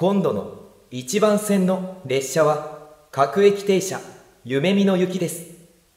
今度の1番線の列車は各駅停車夢見の行きです。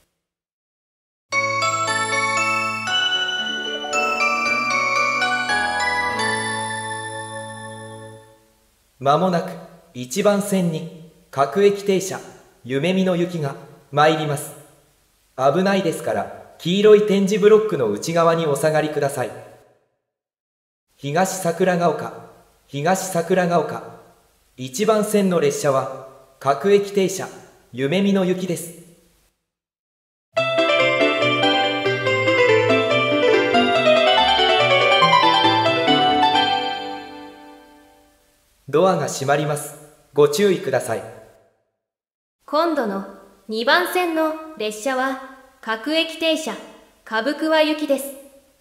まもなく1番線に各駅停車夢見の行きが参ります。危ないですから黄色い点字ブロックの内側にお下がりください。東桜ヶ丘、東桜ヶ丘、1番線の列車は各駅停車夢見の行きです。ドアが閉まります。ご注意ください。 今度の2番線の列車は各駅停車株桑行きです。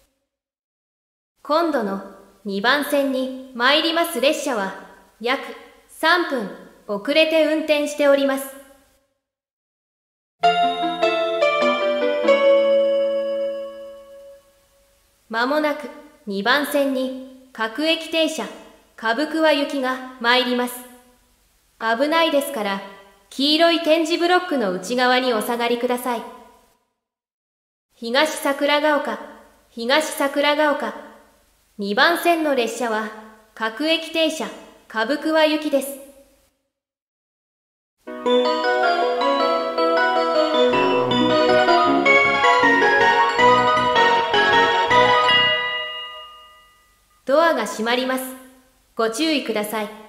今度の2番線に参ります列車は約3分遅れて運転しております。まもなく2番線に各駅停車株桑行きが参ります。危ないですから黄色い点字ブロックの内側にお下がりください。東桜ヶ丘、東桜ヶ丘、2番線の列車は各駅停車株桑行きです。ドアが閉まります。ご注意ください。